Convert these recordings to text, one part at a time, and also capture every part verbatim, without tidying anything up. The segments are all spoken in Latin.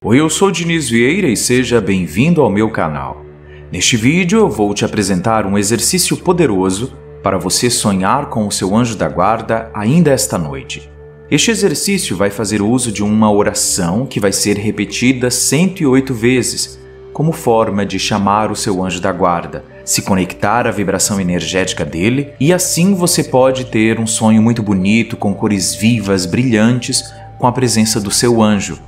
Oi, eu sou Diniz Vieira e seja bem-vindo ao meu canal. Neste vídeo eu vou te apresentar um exercício poderoso para você sonhar com o seu anjo da guarda ainda esta noite. Este exercício vai fazer uso de uma oração que vai ser repetida cento e oito vezes, como forma de chamar o seu anjo da guarda, se conectar à vibração energética dele, e assim você pode ter um sonho muito bonito, com cores vivas, brilhantes, com a presença do seu anjo.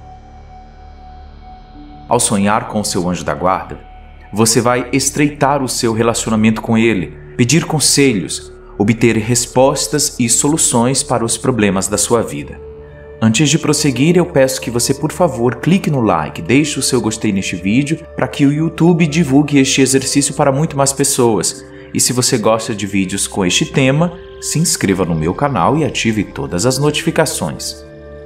Ao sonhar com o seu anjo da guarda, você vai estreitar o seu relacionamento com ele, pedir conselhos, obter respostas e soluções para os problemas da sua vida. Antes de prosseguir, eu peço que você, por favor, clique no like, deixe o seu gostei neste vídeo para que o YouTube divulgue este exercício para muito mais pessoas. E se você gosta de vídeos com este tema, se inscreva no meu canal e ative todas as notificações.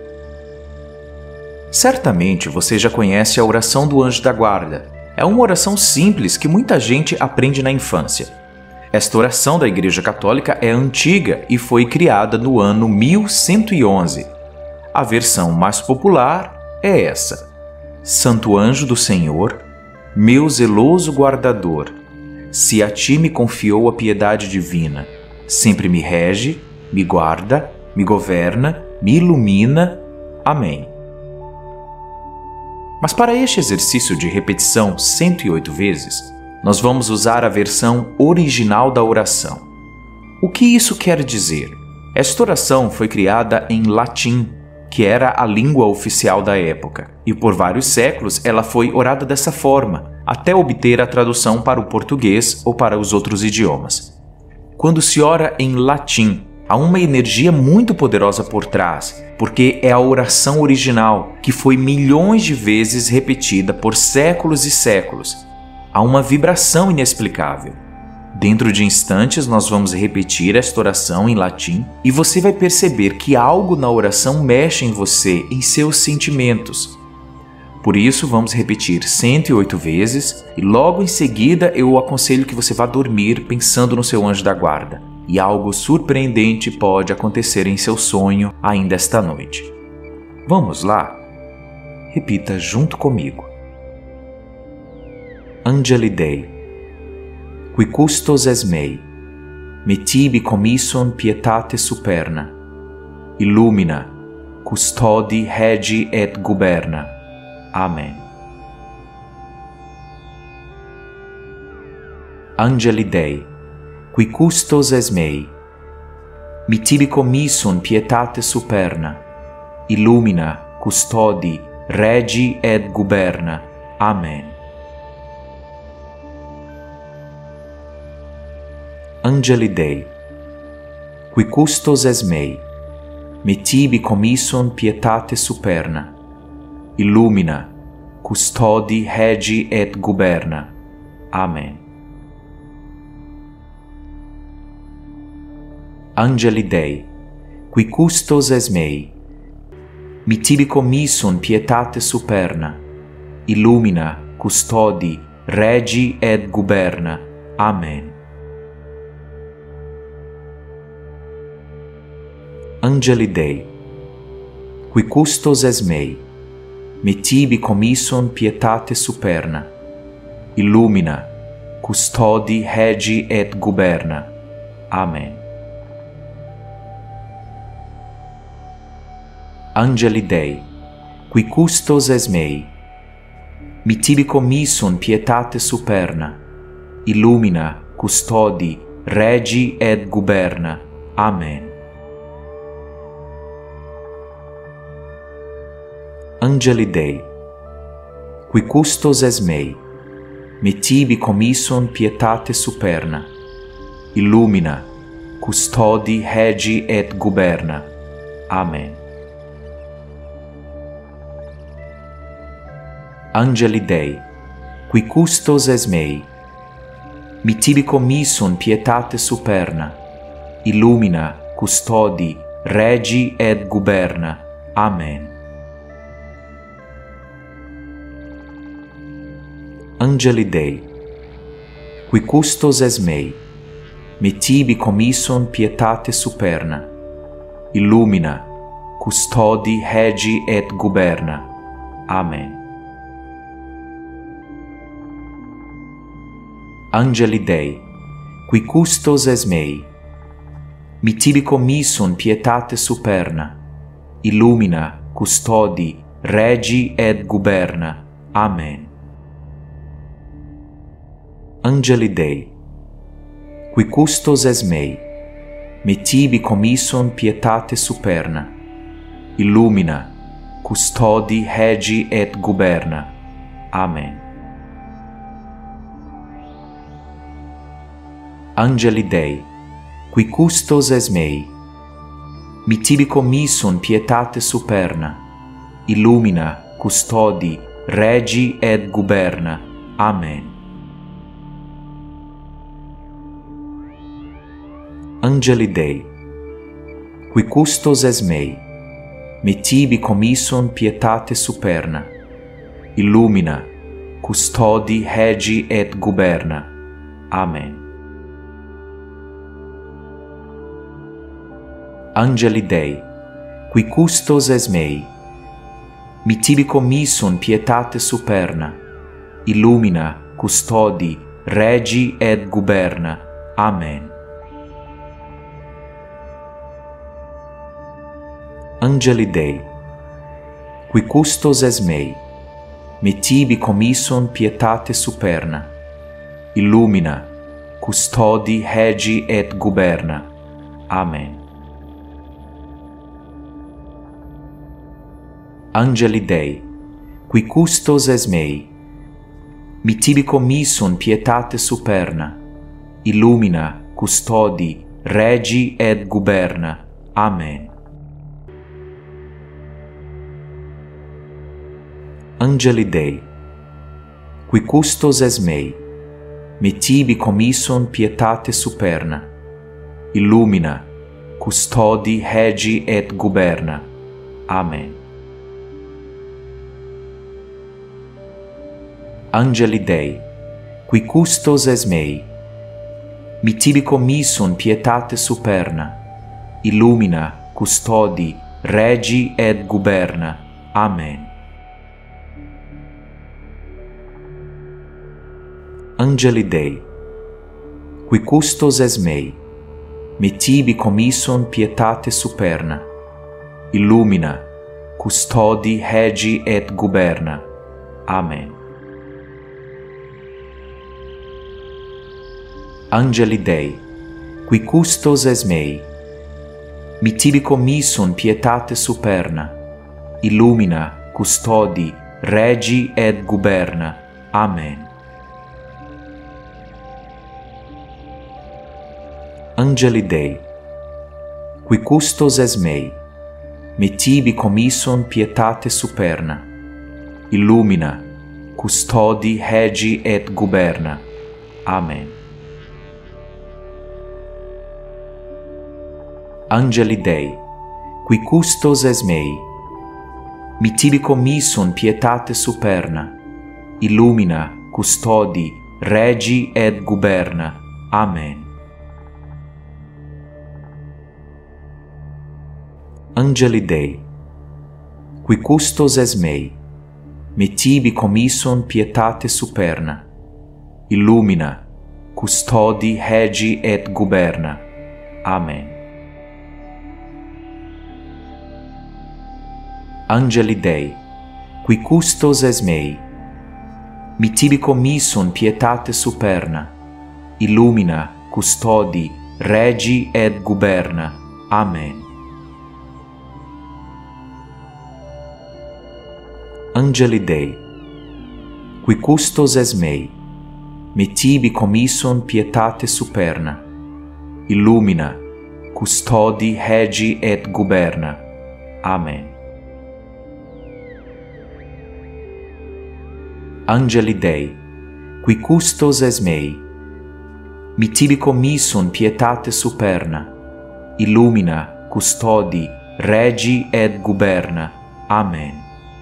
Certamente você já conhece a oração do anjo da guarda. É uma oração simples que muita gente aprende na infância. Esta oração da Igreja Católica é antiga e foi criada no ano mil cento e onze. A versão mais popular é essa: Santo anjo do Senhor, meu zeloso guardador, se a ti me confiou a piedade divina, sempre me rege, me guarda, me governa, me ilumina. Amém. Mas para este exercício de repetição cento e oito vezes, nós vamos usar a versão original da oração. O que isso quer dizer? Esta oração foi criada em latim, que era a língua oficial da época, e por vários séculos ela foi orada dessa forma, até obter a tradução para o português ou para os outros idiomas. Quando se ora em latim, há uma energia muito poderosa por trás, porque é a oração original, que foi milhões de vezes repetida por séculos e séculos. Há uma vibração inexplicável. Dentro de instantes nós vamos repetir esta oração em latim e você vai perceber que algo na oração mexe em você, em seus sentimentos. Por isso vamos repetir cento e oito vezes e logo em seguida eu aconselho que você vá dormir pensando no seu anjo da guarda. E algo surpreendente pode acontecer em seu sonho ainda esta noite. Vamos lá? Repita junto comigo. Angeli Dei, qui custos es mei, me tibi commission pietate superna, illumina, custodi, regi et guberna. Amen. Angeli Dei, qui custos es mei, mi tibi commission pietate superna, illumina, custodi, regi et guberna. Amen. Angeli Dei, qui custos es mei, me tibi commission pietate superna, illumina, custodi, regi et guberna. Amen. Angeli Dei, qui custos es mei, mi tibi commission pietate superna, illumina, custodi, regi et guberna. Amen. Angeli Dei, qui custos es mei, me tibi commission pietate superna, illumina, custodi, regi et guberna. Amen. Angeli Dei, qui custos es mei, mi tibi commission pietate superna, illumina, custodi, regi et guberna. Amen. Angeli Dei, qui custos es mei, me tibi commission pietate superna, illumina, custodi, regi et guberna. Amen. Angeli Dei, qui custos es mei, mi tibi commission pietate superna, illumina, custodi, regi et guberna. Amen. Angeli Dei, qui custos es mei, me tibi commission pietate superna, illumina, custodi, regi et guberna. Amen. Angeli Dei, qui custos es mei, mi tibi commissun pietate superna, illumina, custodi, regi et guberna. Amen. Angeli Dei, qui custos es mei, mi tibi commissun pietate superna, illumina, custodi, regi et guberna. Amen. Angeli Dei, qui custos es mei, mi tibi commissun pietate superna, illumina, custodi, regi et guberna. Amen. Angeli Dei, qui custos es mei, mi tibi commissun pietate superna, illumina, custodi, regi et guberna. Amen. Angeli Dei, qui custos es mei, mi tibi commissun pietate superna, illumina, custodi, regi et guberna. Amen. Angeli Dei, qui custos es mei, mi tibi commissun pietate superna, illumina, custodi, regi et guberna. Amen. Angeli Dei, qui custos es mei, mi tibi commissun pietate superna, illumina, custodi, regi et guberna. Amen. Angeli Dei, qui custos es mei, mi tibi commissun pietate superna, illumina, custodi, regi et guberna. Amen. Angeli Dei, qui custos es mei, mi tibi commissun pietate superna, illumina, custodi, regi et guberna. Amen. Angeli Dei, qui custos es mei, mi tibi commissun pietate superna, illumina, custodi, regi et guberna. Amen. Angeli Dei, qui custos es mei, mi tibi commissun pietate superna, illumina, custodi, regi et guberna. Amen. Angeli Dei, qui custos es mei, mi tibi commissun pietate superna, illumina, custodi, regi et guberna. Amen. Angeli Dei, qui custos es mei, mi tibi commissun pietate superna, illumina, custodi, regi et guberna. Amen. Angeli Dei, qui custos es mei, mi tibi commissun pietate superna, illumina, custodi, regi et guberna. Amen. Angeli Dei, qui custos es mei, mi tibi commissun pietate superna, illumina, custodi, regi et guberna. Amen. Angeli Dei, qui custos es mei, mi tibi commissun pietate superna, illumina, custodi, regi et guberna. Amen. Angeli Dei, qui custos es mei, mi tibi commissun pietate superna, illumina, custodi, regi et guberna. Amen.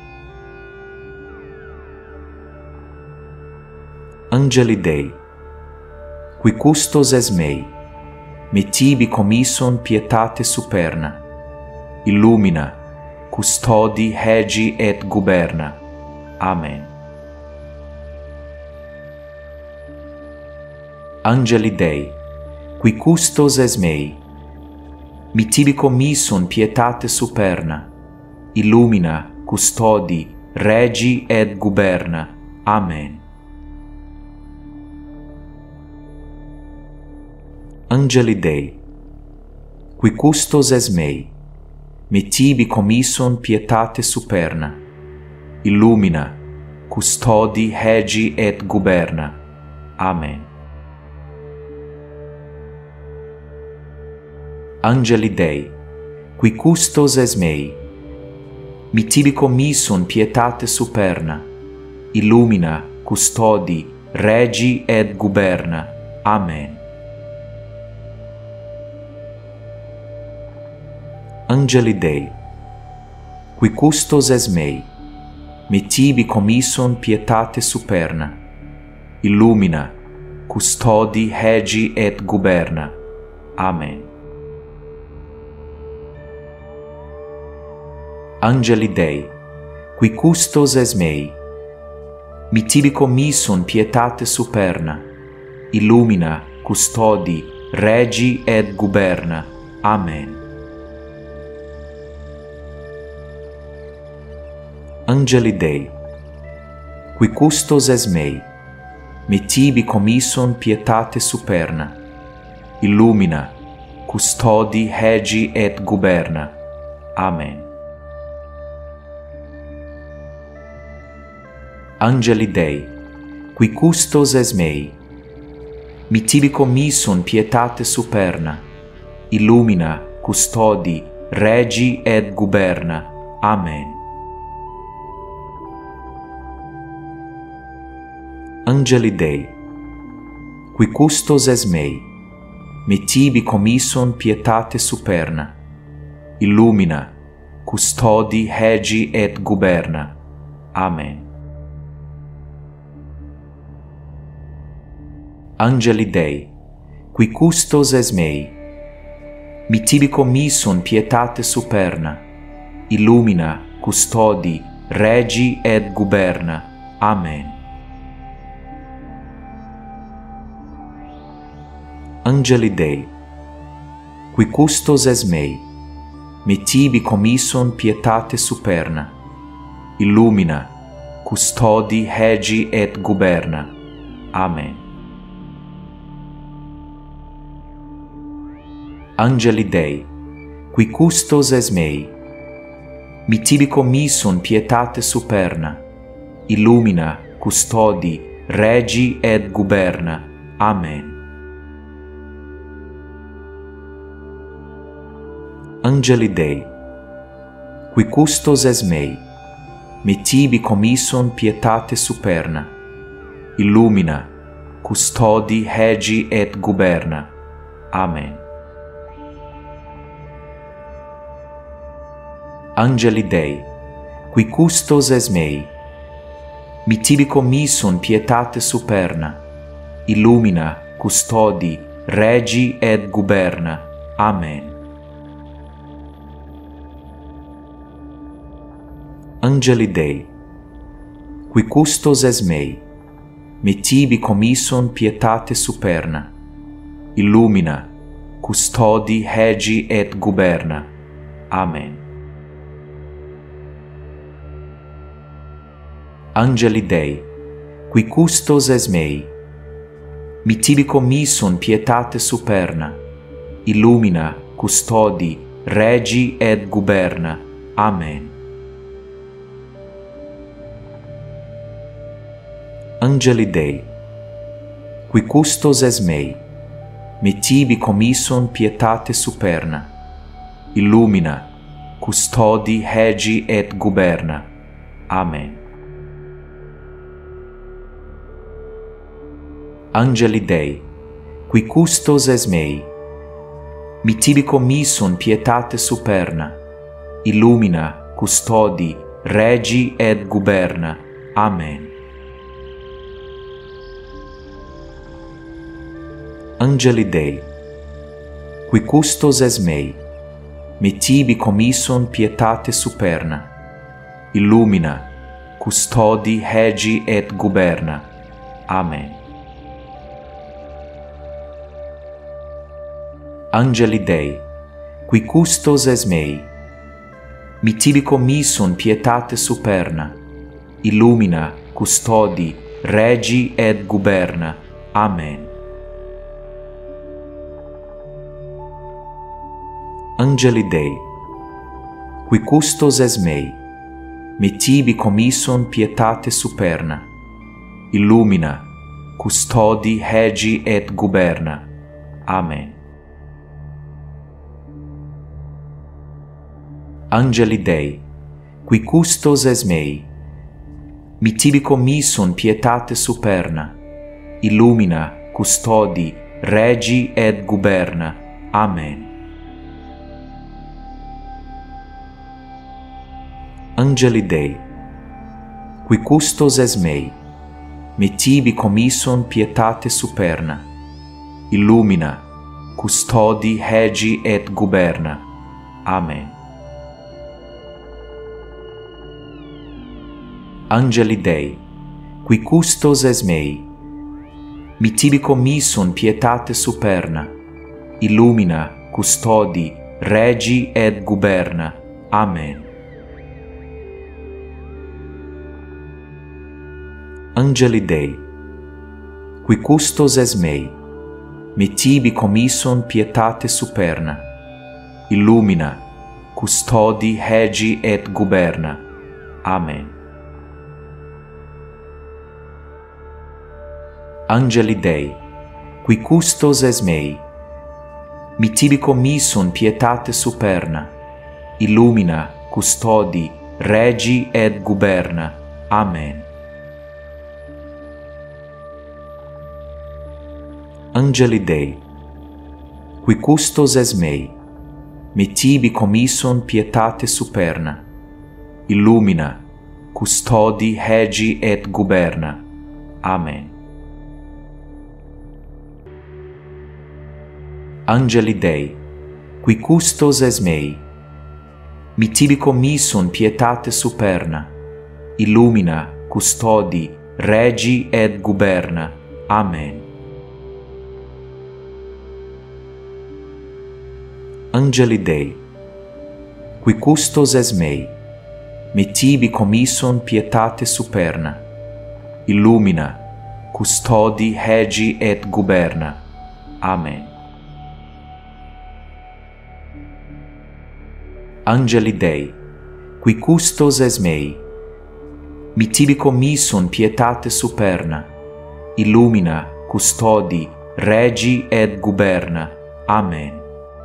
Angeli Dei, qui custos es mei, mi tibi commissun pietate superna, illumina, custodi, regi et guberna. Amen. Angeli Dei, qui custos es mei, mi tibi commissun pietate superna, illumina, custodi, regi et guberna. Amen. Angeli Dei, qui custos es mei, mi tibi commissun pietate superna, illumina, custodi, regi et guberna. Amen. Angeli Dei, qui custos es mei, mi tibi commissun pietate superna, illumina, custodi, regi et guberna. Amen. Angeli Dei, qui custos es mei, mi tibi commissun pietate superna, illumina, custodi, regi et guberna. Amen. Angeli Dei, qui custos es mei, mi tibi commissun pietate superna, illumina, custodi, regi et guberna. Amen. Angeli Dei, qui custos es mei, mi tibi commissun pietate superna, illumina, custodi, regi et guberna. Amen. Angeli Dei, qui custos es mei, mi tibi commissun pietate superna, illumina, custodi, regi et guberna. Amen. Angeli Dei, qui custos es mei, mi tibi commissun pietate superna, illumina, custodi, regi et guberna. Amen. Angeli Dei, qui custos es mei, mi tibi commissun pietate superna, illumina, custodi, regi et guberna. Amen. Angeli Dei, qui custos es mei, mi tibi commissun pietate superna, illumina, custodi, regi et guberna. Amen. Angeli Dei, qui custos es mei, mi tibi commissun pietate superna, illumina, custodi, regi et guberna. Amen. Angeli Dei, qui custos es mei, mi tibi commissun pietate superna, illumina, custodi, regi et guberna. Amen. Angeli Dei, qui custos es mei, mi tibi commissun pietate superna, illumina, custodi, regi et guberna. Amen. Angeli Dei, qui custos es mei, mi tibi commissun pietate superna, illumina, custodi, regi et guberna. Amen. Angeli Dei, qui custos es mei, mi tibi commissun pietate superna, illumina, custodi, regi et guberna. Amen. Angeli Dei, qui custos es mei, mi tibi commissun pietate superna, illumina, custodi, regi et guberna. Amen. Angeli Dei, qui custos es mei, mi tibi commissun pietate superna, illumina, custodi, regi et guberna. Amen. Angeli Dei, qui custos es mei, mi tibi commissun pietate superna, illumina, custodi, regi et guberna. Amen. Angeli Dei, qui custos es mei, mi tibi commissun pietate superna, illumina, custodi, regi et guberna. Amen. Angeli Dei, qui custos es mei, mi tibi commissun pietate superna, illumina, custodi, regi et guberna. Amen. Angeli Dei, qui custos es mei, mi tibi commissun pietate superna, illumina, custodi, regi et guberna. Amen. Angeli Dei, qui custos es mei, mi tibi commissun pietate superna, illumina, custodi, regi et guberna. Amen. Angeli Dei, qui custos es mei, mi tibi commissun pietate superna, illumina, custodi, regi et guberna. Amen. Angeli Dei, qui custos es mei, mi tibi commissun pietate superna, illumina, custodi, regi et guberna. Amen. Angeli Dei, qui custos es mei, mi tibi commissun pietate superna, illumina, custodi, regi et guberna. Amen. Angeli Dei, qui custos es mei, mi tibi commissun pietate superna, illumina, custodi, regi et guberna. Amen. Angeli Dei, qui custos es mei, mi tibi commissun pietate superna, illumina, custodi, regi et guberna. Amen. Angeli Dei, qui custos es mei, mi tibi commissun pietate superna, illumina, custodi, regi et guberna. Amen. Angeli Dei, qui custos es mei, mi tibi commissun pietate superna, illumina, custodi, regi et guberna. Amen.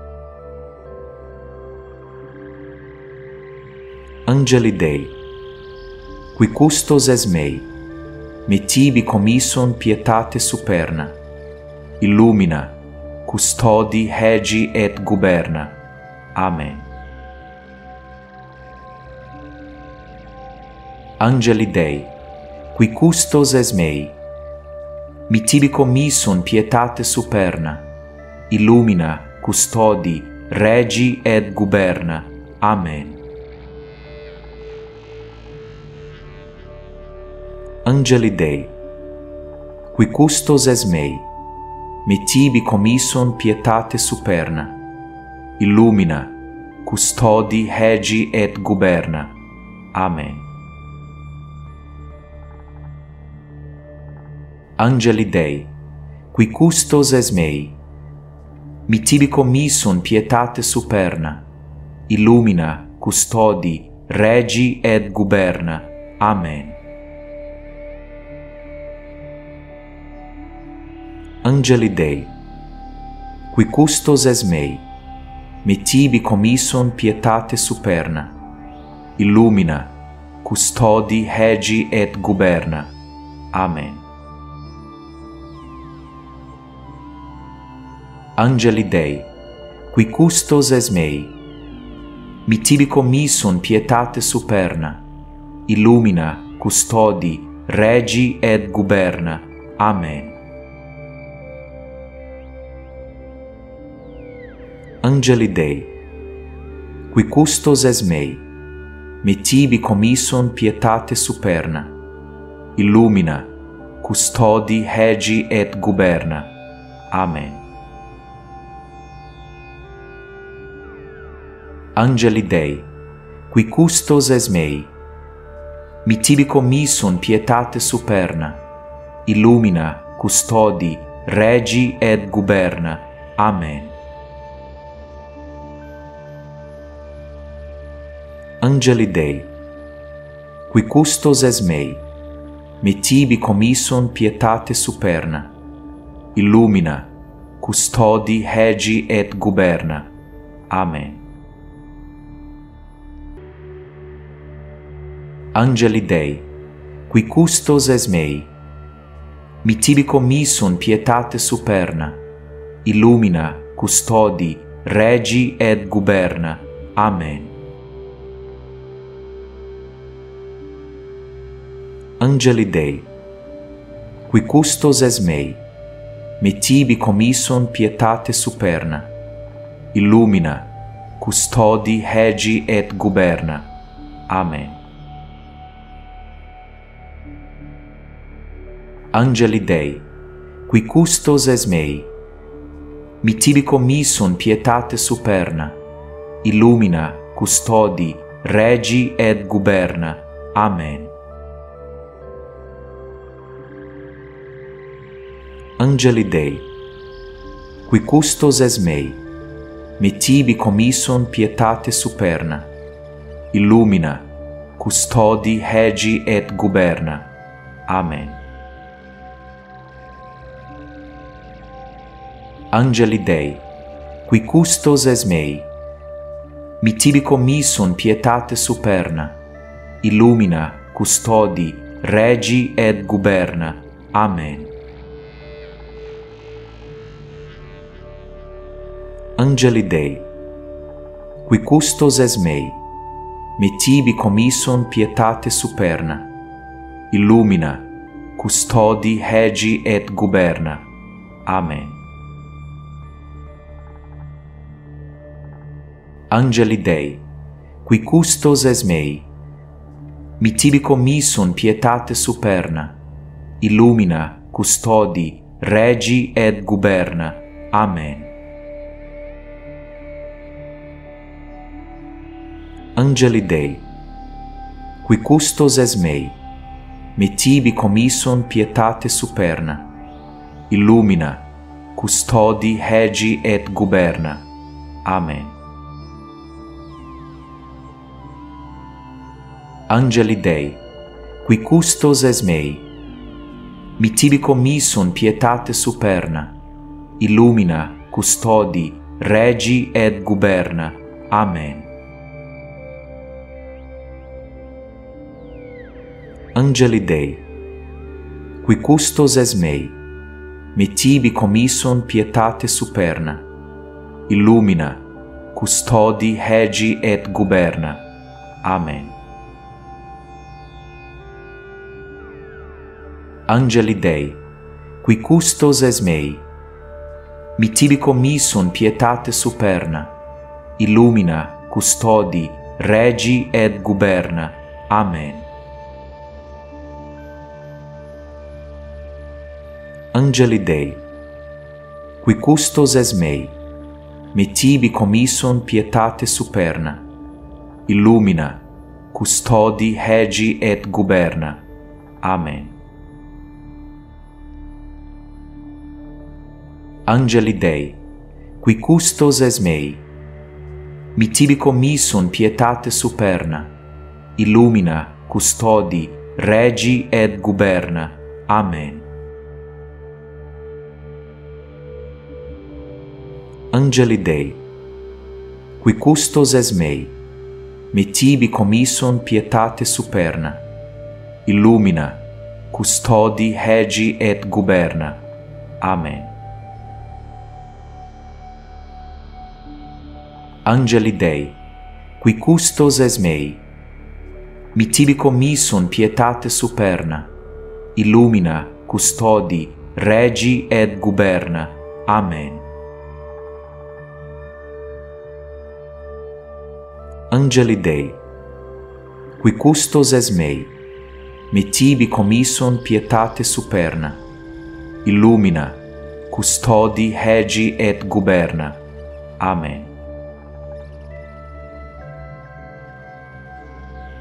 Angeli Dei, qui custos es mei, mi tibi commissun pietate superna, illumina, custodi, regi et guberna. Amen. Angeli Dei, qui custos es mei, mi tibi commissun pietate superna, illumina, custodi, regi et guberna. Amen. Angeli Dei, qui custos es mei, mi tibi commissun pietate superna, illumina, custodi, regi et guberna. Amen. Angeli Dei, qui custos es mei, mi tibi commissun pietate superna, illumina, custodi, regi et guberna. Amen. Angeli Dei, qui custos es mei, mi tibi commissun pietate superna, illumina, custodi, regi et guberna. Amen. Angeli Dei, qui custos es mei, mi tibi commissun pietate superna, illumina, custodi, regi et guberna. Amen. Angeli Dei, qui custos es mei, mi tibi commissun pietate superna, illumina, custodi, regi et guberna. Amen. Angeli Dei, qui custos es mei, mi tibi commission pietate superna, illumina, custodi, regi et guberna. Amen. Angeli Dei, qui custos es mei, mi tibi commission pietate superna, illumina, custodi, regi et guberna. Amen. Angeli Dei, qui custos es mei, mi tibi commission pietate superna, illumina, custodi, regi et guberna. Amen. Angeli Dei, qui custos es mei, mi tibi commission pietate superna, illumina, custodi, regi et guberna. Amen. Angeli Dei, qui custos es mei, mi tibi commission pietate superna, illumina, custodi, regi et guberna. Amen. Angeli Dei, qui custos es mei, mi tibi commission pietate superna, illumina, custodi, regi et guberna. Amen. Angeli Dei, qui custos es mei, mi tibi commission pietate superna, illumina, custodi, regi et guberna. Amen. Angeli Dei, qui custos es mei, mi tibi commission pietate superna, illumina, custodi, regi et guberna. Amen. Angeli Dei, qui custos es mei, mi tibi commission pietate superna, illumina, custodi, regi et guberna. Amen. Angeli Dei, qui custos es mei, mi tibi commission pietate superna, illumina, custodi, regi et guberna. Amen. Angeli Dei, qui custos es mei, mi tibi commission pietate superna, illumina, custodi, regi et guberna. Amen. Angeli Dei, qui custos es mei, mi tibi commission pietate superna, illumina, custodi, regi et guberna. Amen. Angeli Dei, qui custos es mei, mi tibi commission pietate superna, illumina, custodi, regi et guberna. Amen. Angeli Dei, qui custos es mei, mi tibi commission pietate superna, illumina, custodi, regi et guberna. Amen. Angeli Dei, qui custos es mei, mi tibi commission pietate superna, illumina, custodi, regi et guberna. Amen. Angeli Dei, qui custos es mei, mi tibi commission pietate superna, illumina, custodi, regi et guberna. Amen. Angeli Dei, qui custos es mei, mi tibi commission pietate superna, illumina, custodi, regi et guberna. Amen. Angeli Dei, qui custos es mei, mi tibi commission pietate superna, illumina, custodi, regi et guberna. Amen.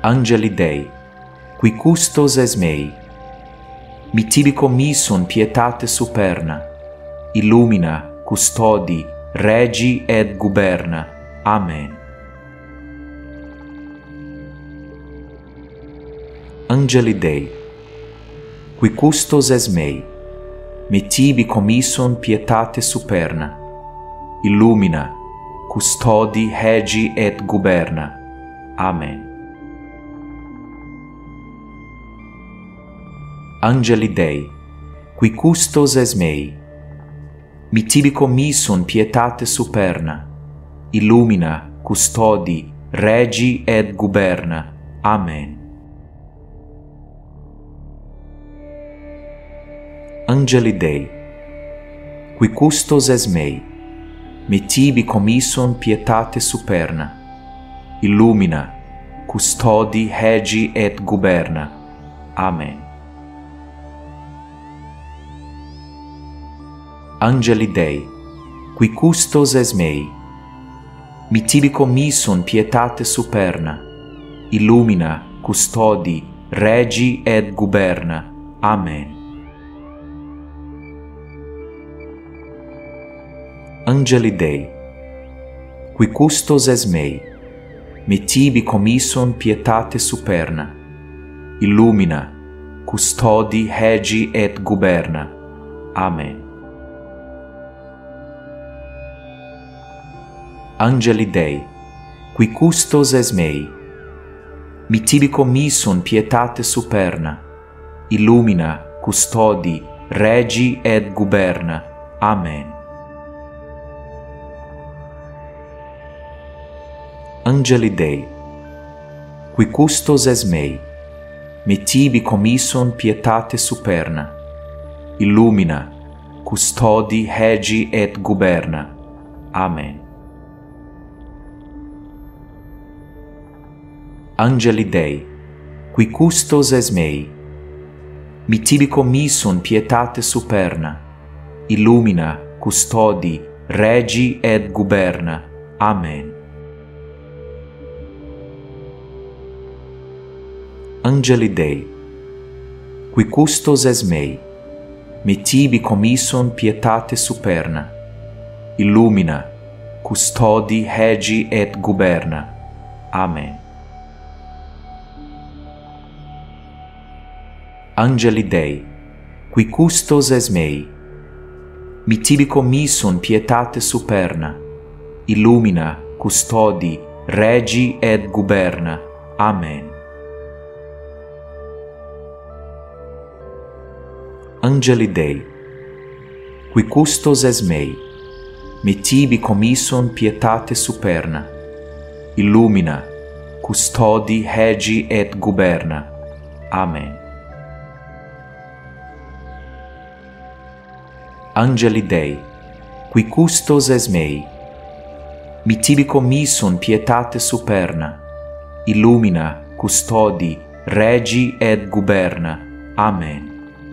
Angeli Dei, qui custos es mei, mittibi commisson pietate superna, illumina, custodi, regi et guberna. Amen. Angeli Dei, qui custos es mei, mittibi commisson pietate superna, illumina, custodi, regi et guberna. Amen. Angeli Dei, qui custos es mei, mittibi commisson pietate superna, illumina, custodi, regi et guberna. Amen. Angeli Dei, qui custos es mei, mittibi commisson pietate superna, illumina, custodi, regi et guberna. Amen. Angeli Dei, qui custos es mei, mittibi commisson pietate superna, illumina, custodi, regi et guberna. Amen. Angeli Dei, qui custos es mei, mittibi commisson pietate superna, illumina, custodi, regi et guberna. Amen. Angeli Dei, qui custos es mei, mittibi commisson pietate superna, illumina, custodi, regi et guberna. Amen. Angeli Dei, qui custos es mei, mittibi commisson pietate superna, illumina, custodi, regi et guberna. Amen. Angeli Dei, qui custos es mei, mittibi commisson pietate superna, illumina, custodi, regi et guberna. Amen. Angeli Dei, qui custos es mei, mittibi commisson pietate superna, illumina, custodi, regi et guberna. Amen. Angeli Dei, qui custos es mei, mittibi commisson pietate superna, illumina, custodi, regi et guberna. Amen. Angeli Dei, qui custos es mei, mittibi commisson pietate superna, illumina, custodi, regi et guberna. Amen. Angeli Dei, qui custos es mei, mittibi commisson pietate superna, illumina, custodi, regi et guberna. Amen.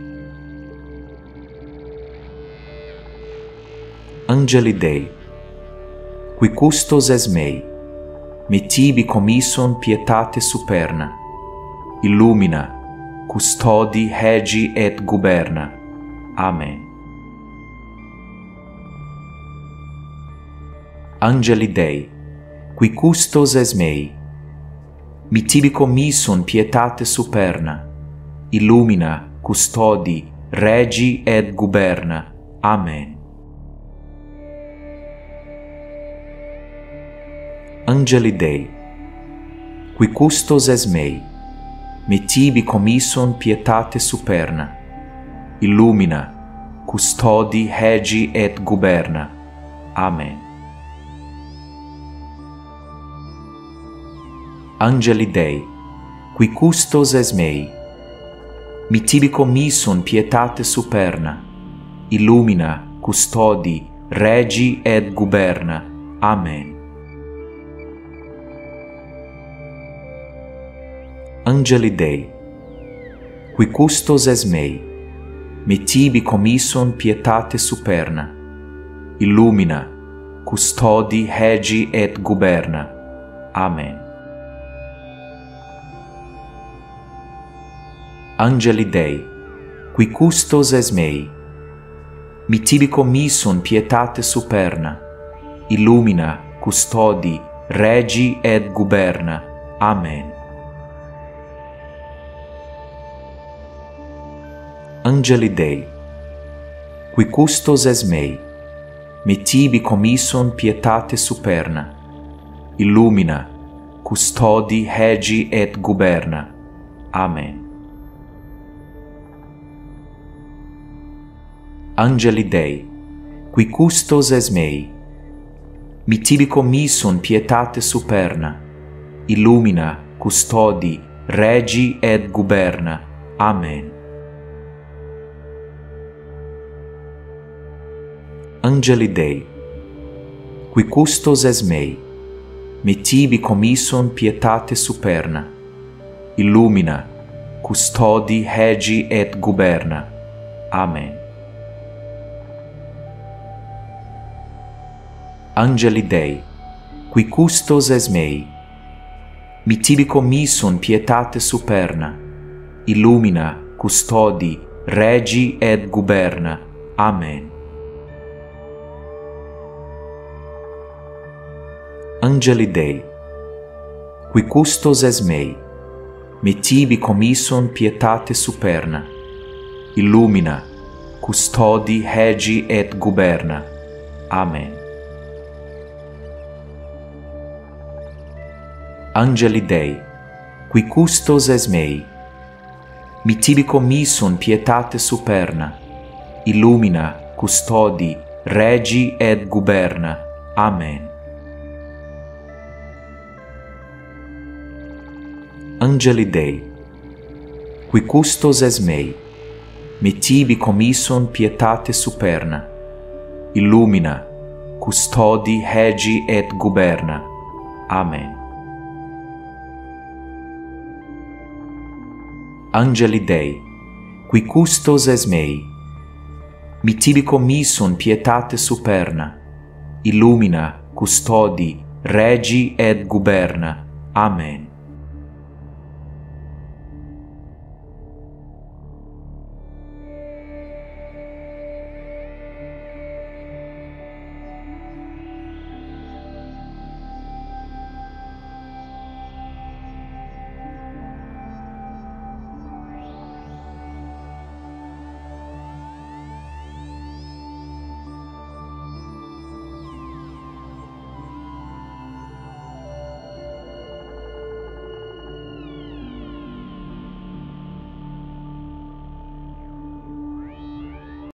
Angeli Dei, qui custos es mei, mittibi commisson pietate superna, illumina, custodi, regi et guberna. Amen. Angeli Dei, qui custos es mei, mittibi commisson pietate superna, illumina, custodi, regi et guberna. Amen. Angeli Dei, qui custos es mei, mittibi commisson pietate superna, illumina, custodi, regi et guberna. Amen. Angeli Dei, qui custos es mei, mittibi commisson pietate superna, illumina, custodi, regi et guberna. Amen. Angeli Dei, qui custos es mei, mittibi commisson pietate superna, illumina, custodi, regi et guberna. Amen. Angeli Dei, qui custos es mei, mittibi commissun pietate superna, illumina, custodi, regi et guberna. Amen. Angeli Dei, qui custos es mei, mittibi commissun pietate superna, illumina, custodi, regi et guberna. Amen. Angeli Dei, qui custos es mei, mittibi commissun pietate superna, illumina, custodi, regi et guberna. Amen. Angeli Dei, qui custos es mei, mittibi commissun pietate superna, illumina, custodi, regi et guberna. Amen. Angeli Dei, qui custos es mei, mittibi commissun pietate superna, illumina, custodi, regi et guberna. Amen. Angeli Dei, qui custos es mei, mittibi commissun pietate superna, illumina, custodi, regi et guberna. Amen. Angeli Dei, qui custos es mei, mittibi commissun pietate superna, illumina, custodi, regi et guberna. Amen. Angeli Dei, qui custos es mei, mittibi commissun pietate superna, illumina, custodi, regi et guberna. Amen. Angeli Dei, qui custos es mei, mittibi commissun pietate superna, illumina, custodi, regi et guberna. Amen.